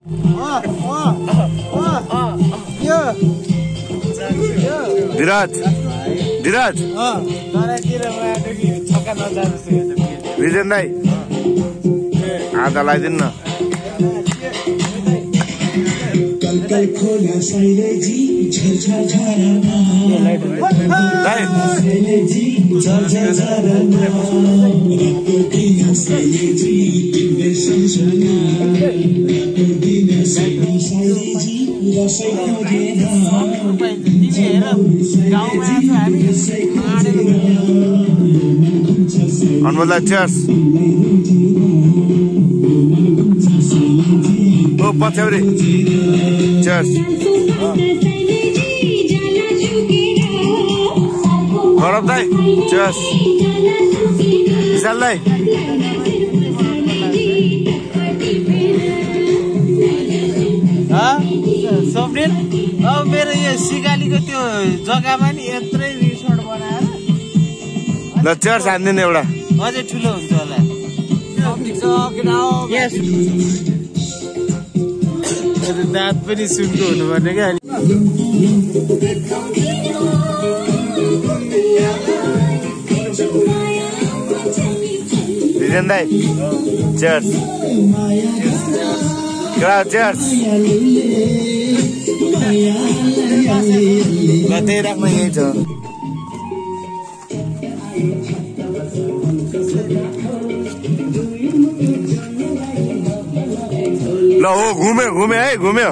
विराज विराज विजेन दाई आधा लगाइदिनु न अनमोललाई चेयर्स ओ पछ्यौरी चेयर्स गौरव दाई चेयर्स विशाल दाई स्वप्निल अब मेरो यो सिगालीको त्यो जग्गामा नि यत्रै रिसोर्ट बनाएर ल चेयर्स हान्दिनु एउटा अझै ठुलो हुन्छ होला दाँत पनि सुनको हुनुपर्ने क्या विजेन दाई चेयर्स चेयर्स त्यही राख्न यही छ ल हो घुम्यो है घुम्यो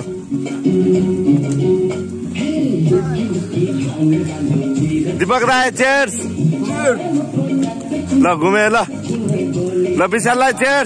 दीपक राय चेयर्स ल घुम्यो ल विशाललाई चेयर्स